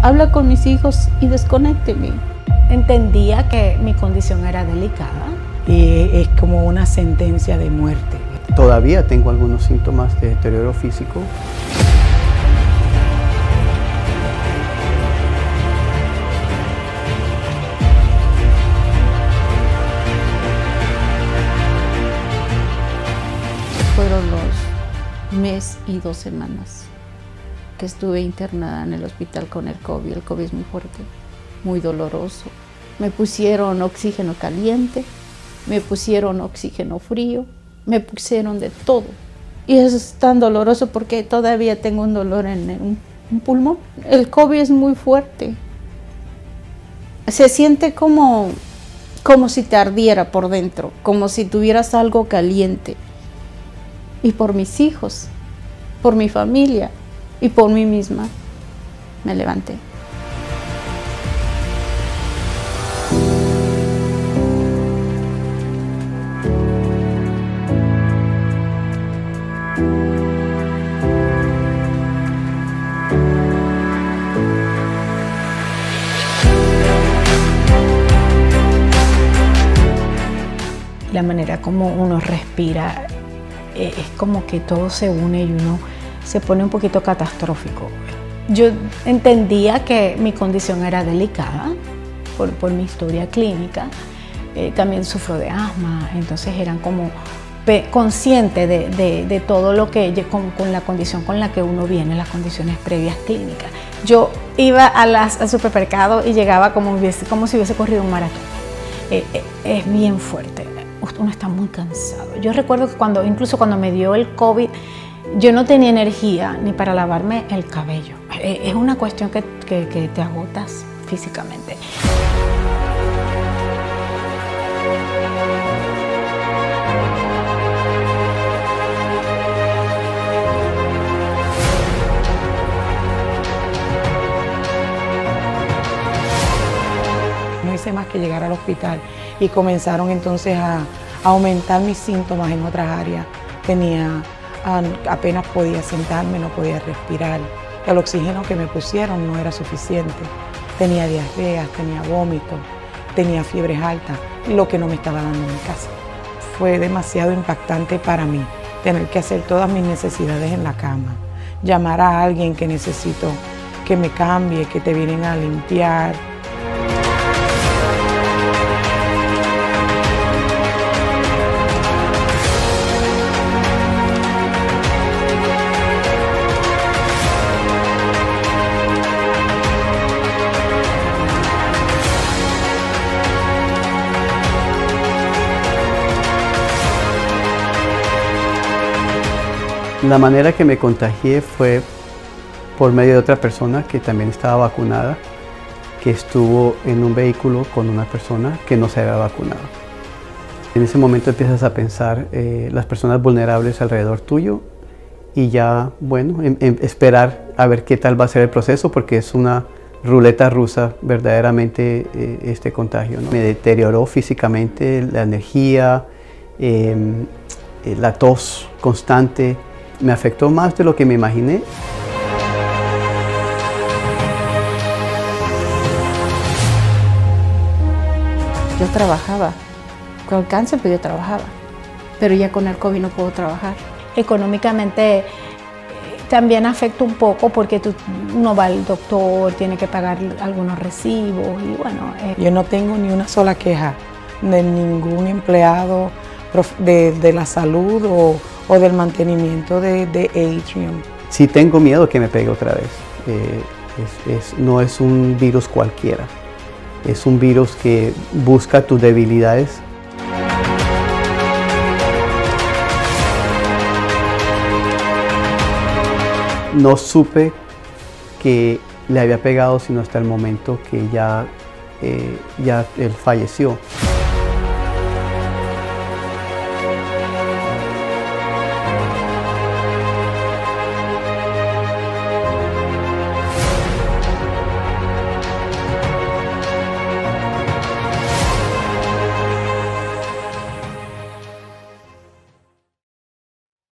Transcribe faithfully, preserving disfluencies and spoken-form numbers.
habla con mis hijos y desconécteme. Entendía que mi condición era delicada. Y es como una sentencia de muerte. Todavía tengo algunos síntomas de deterioro físico. Fueron los mes y dos semanas que estuve internada en el hospital con el COVID. El COVID es muy fuerte, muy doloroso. Me pusieron oxígeno caliente, me pusieron oxígeno frío, me pusieron de todo. Y eso es tan doloroso porque todavía tengo un dolor en un, un pulmón. El COVID es muy fuerte. Se siente como, como si te ardiera por dentro, como si tuvieras algo caliente. Y por mis hijos, por mi familia y por mí misma, me levanté. La manera como uno respira, eh, es como que todo se une y uno se pone un poquito catastrófico. Yo entendía que mi condición era delicada por, por mi historia clínica. Eh, también sufro de asma, entonces eran como consciente de, de, de todo lo que, con, con la condición con la que uno viene, las condiciones previas clínicas. Yo iba a las, al supermercado y llegaba como, hubiese, como si hubiese corrido un maratón. Eh, eh, es bien fuerte. Uno está muy cansado. Yo recuerdo que cuando, incluso cuando me dio el COVID, yo no tenía energía ni para lavarme el cabello. Es una cuestión que, que, que te agotas físicamente. No hice más que llegar al hospital y comenzaron entonces a, a aumentar mis síntomas en otras áreas. Tenía, apenas podía sentarme, no podía respirar. El oxígeno que me pusieron no era suficiente. Tenía diarreas, tenía vómitos, tenía fiebres altas, lo que no me estaba dando en mi casa. Fue demasiado impactante para mí tener que hacer todas mis necesidades en la cama, llamar a alguien que necesito que me cambie, que te vienen a limpiar. La manera que me contagié fue por medio de otra persona que también estaba vacunada, que estuvo en un vehículo con una persona que no se había vacunado. En ese momento empiezas a pensar eh, las personas vulnerables alrededor tuyo y ya, bueno, em, em, esperar a ver qué tal va a ser el proceso, porque es una ruleta rusa verdaderamente eh, este contagio, ¿no? Me deterioró físicamente la energía, eh, la tos constante. Me afectó más de lo que me imaginé. Yo trabajaba, con el cáncer pues yo trabajaba, pero ya con el COVID no puedo trabajar. Económicamente eh, también afecta un poco porque tú, uno va al doctor, tiene que pagar algunos recibos y bueno. Eh. Yo no tengo ni una sola queja de ningún empleado de, de la salud o, o del mantenimiento de, de Atrium. Sí tengo miedo que me pegue otra vez. Eh, es, es, no es un virus cualquiera. Es un virus que busca tus debilidades. No supe que le había pegado sino hasta el momento que ya, eh, ya él falleció.